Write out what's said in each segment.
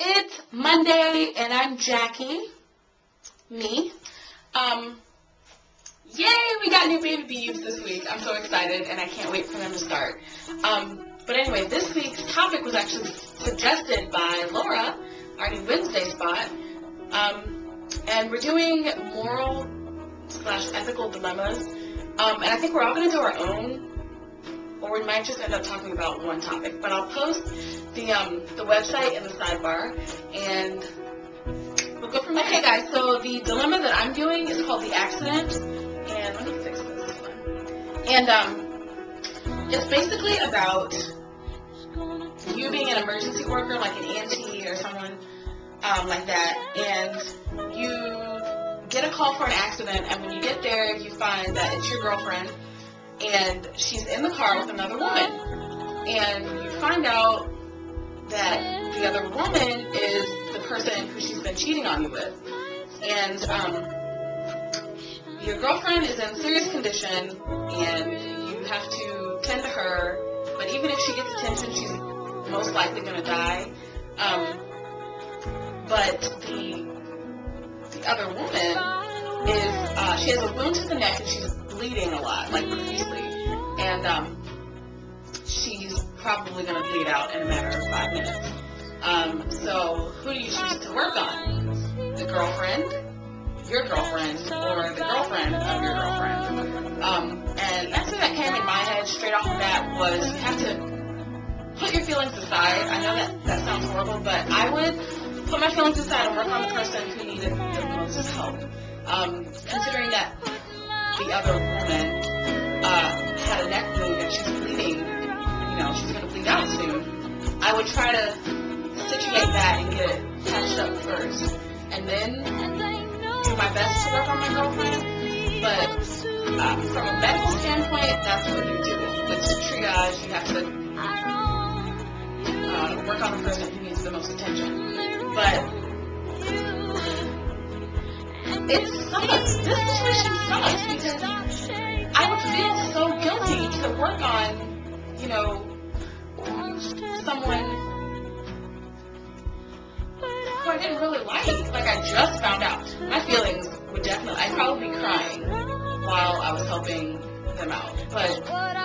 It's Monday, and I'm Jackie. Me. Yay, we got new baby bees this week. I'm so excited, and I can't wait for them to start. But anyway, this week's topic was actually suggested by Laura, our new Wednesday spot. And we're doing moral/ethical dilemmas. And I think we're all going to do our own, or we might just end up talking about one topic. But I'll post the website in the sidebar, and we'll go from there. Okay, guys, so the dilemma that I'm doing is called The Accident. And let me fix this one. And it's basically about you being an emergency worker, like an EMT or someone like that, and you get a call for an accident, and when you get there, you find that it's your girlfriend, and she's in the car with another woman, and you find out that the other woman is the person who she's been cheating on you with, and your girlfriend is in serious condition, and you have to tend to her, but even if she gets attention, she's most likely going to die. But the other woman is, she has a wound to the neck, and she's bleeding a lot, like profusely, and she's probably going to bleed out in a matter of 5 minutes. So who do you choose to work on? The girlfriend, your girlfriend, or the girlfriend of your girlfriend? And the answer that came in my head straight off the bat was you have to put your feelings aside. I know that sounds horrible, but I would put my feelings aside and work on the person who needed the most help. Considering that the other woman had a neck wound and she's bleeding, she's going to bleed out soon, I would try to situate that and get it patched up first, and then do my best to work on my girlfriend. But from a medical standpoint, that's what you do. It's triage. You have to work on the person who needs the most attention. But it sucks. This situation sucks because I would feel so guilty to work on, someone who I didn't really like. Like, I just found out. My feelings would I'd probably be crying while I was helping them out. But,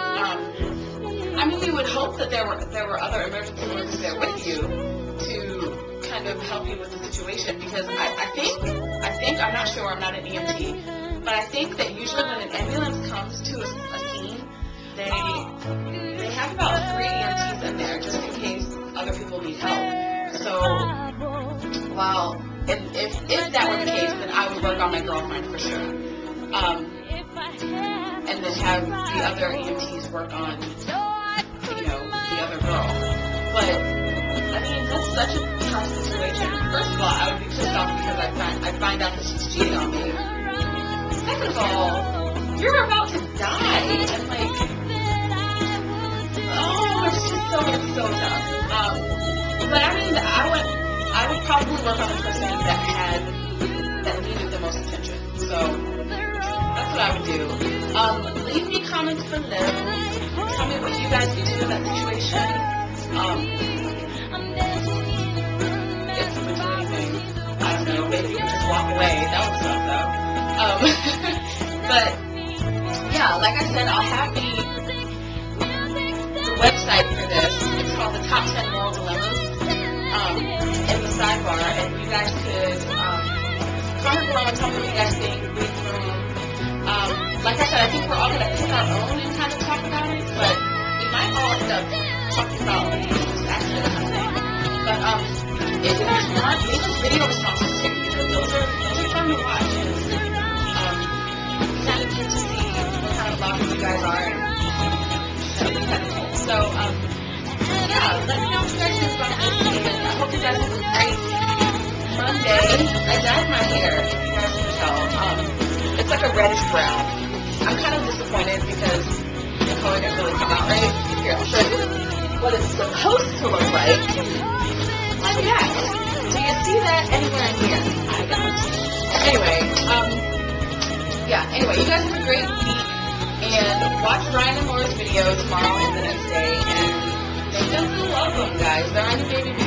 you would hope that there were other emergency workers there with you to kind of help you with the situation, because I think, I'm not sure, I'm not an EMT, but I think that usually when an ambulance comes to a scene, they have about 3 EMTs in there just in case other people need help. So, if that were the case, then I would work on my girlfriend for sure. And then have the other EMTs work on, the other girl. But, that's such a tough situation. First of all, I would be pissed off because I find out that she's cheating on me. Second of all, you're about to die, and it's so tough. But I would probably work on the person that needed the most attention. So that's what I would do. Leave me comments below. Tell me what you guys would do in that situation. If you would do anything, I don't know, maybe you could just walk away. That would suck though. But yeah, like I said, I'll have the website for this. It's called the Top 10 Moral Dilemmas in the sidebar, and you guys could comment below and tell me what you guys think. Read through. Like I said, I think we're all going to pick our own and kind of talk about it, but we might all end up talking about this accident or something. But if you guys want, leave us video responses too, because those are fun to watch, and kind of get to see what kind of vloggers you guys are, and kind of cool. So, yeah, let me know what you guys think about this, and I hope you guys have a great Monday. I dyed my hair, if you guys can tell. It's like a reddish brown. I'm kind of disappointed because the color didn't really come out right. Here, I'll show you what it's supposed to look like. Like that. Do you see that anywhere in here? I don't. Anyway, you guys have a great week, and watch Ryan and Laura's video tomorrow and the next day, and make them feel welcome, guys. They're on the baby